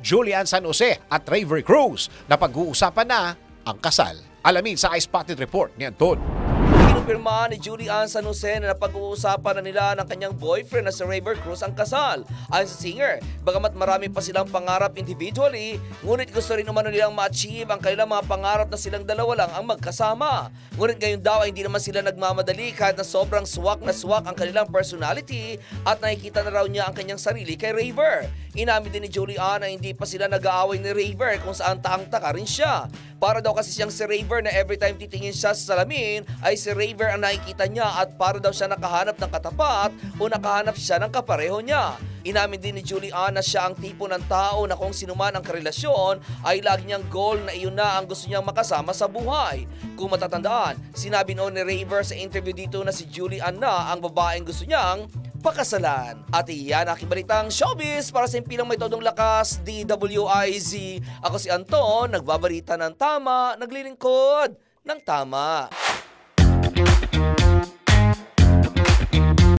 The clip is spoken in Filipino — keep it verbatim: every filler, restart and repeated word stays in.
Julian San Jose at Raver Cruz na pag-uusapan na ang kasal. Alamin sa iSpotted Report ni Anton. Kinumpirma ni Julian San Jose na napag-uusapan na nila ng kanyang boyfriend na si Raver Cruz ang kasal. Ayon sa singer, bagamat marami pa silang pangarap individually, ngunit gusto rin umano nilang ma-achieve ang kanilang mga pangarap na silang dalawa lang ang magkasama. Ngunit ngayon daw ay hindi naman sila nagmamadali kahit na sobrang swak na swak ang kanilang personality at nakikita na raw niya ang kanyang sarili kay Raver. Inamin din ni Julian na hindi pa sila nag-aaway ni Raver kung saan taang-taka rin siya. Para daw kasi siyang si Raver na every time titingin siya sa salamin ay si Raver ang nakikita niya at para daw siya nakahanap ng katapat o nakahanap siya ng kapareho niya. Inamin din ni Julian na siya ang tipo ng tao na kung sino man ang karelasyon ay lagi niyang goal na iyon na ang gusto niyang makasama sa buhay. Kung matatandaan, sinabi noon ni Raver sa interview dito na si Julian na ang babaeng gusto niyang pakasalan. At iyan aking balitang showbiz para sa impilang may todong lakas, D W I Z. Ako si Anton, nagbabalita ng tama, naglilingkod ng tama.